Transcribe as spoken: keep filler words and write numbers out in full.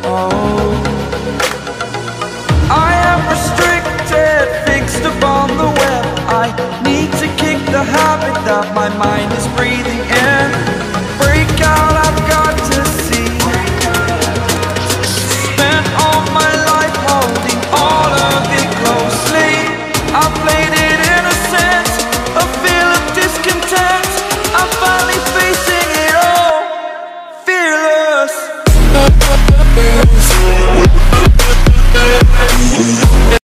Oh, I am restricted, fixed upon the web. I need to kick the habit that my mind is breathing.